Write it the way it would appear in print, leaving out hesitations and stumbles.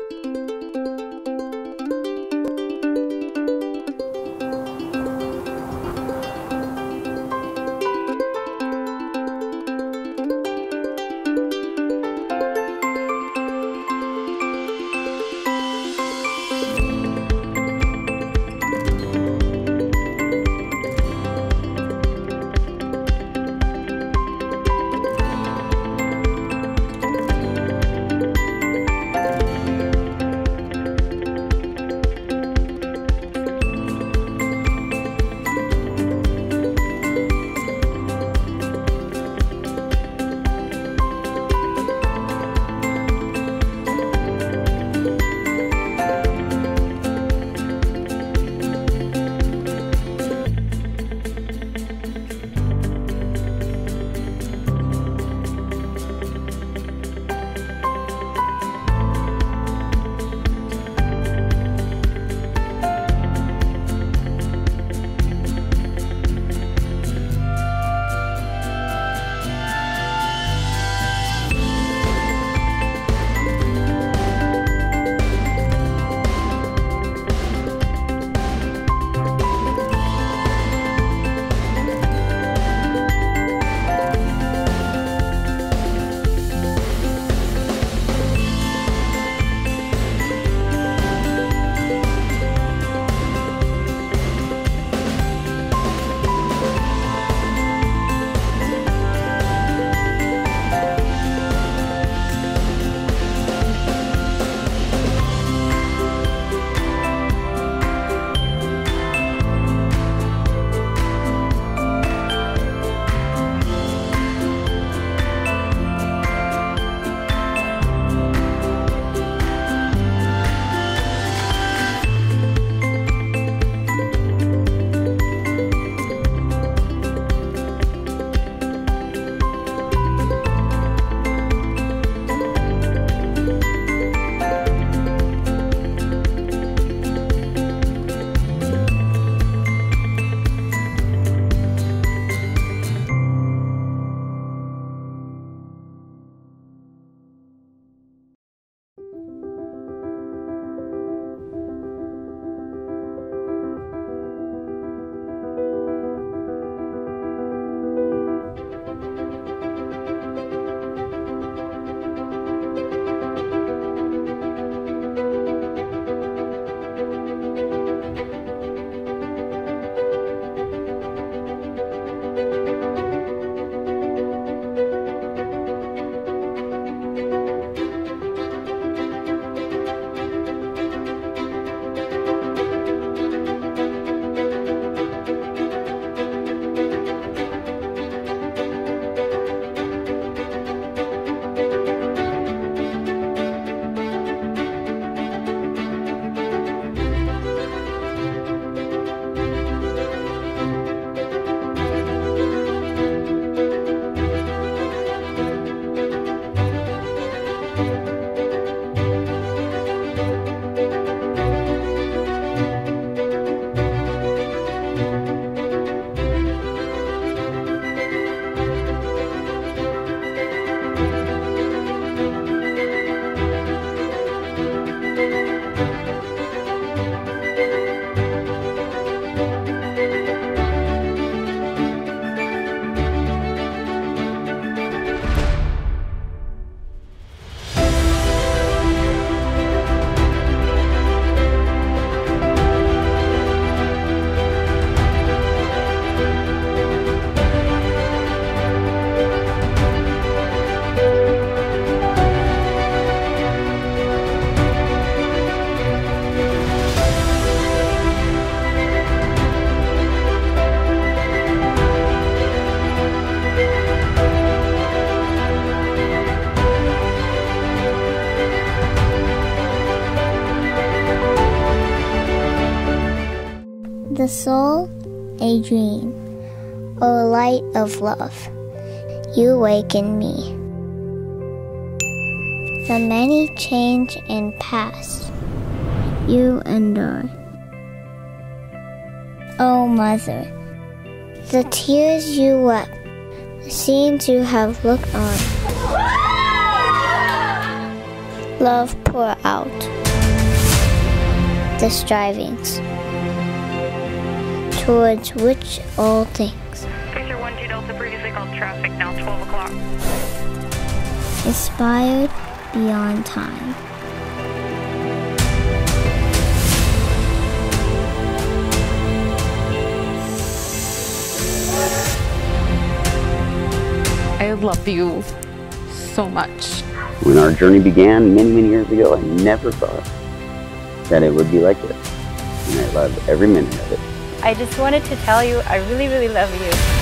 the soul, a dream, O light of love, you waken me. The many change and pass, you endure. O mother, the tears you wept seem to have looked on. Love pour out. The strivings towards which all things. Picture 12 Delta previously called traffic, now 12 o'clock. Inspired beyond time. I love you so much. When our journey began many, many years ago, I never thought that it would be like this. And I love every minute of it. I just wanted to tell you I really, really love you.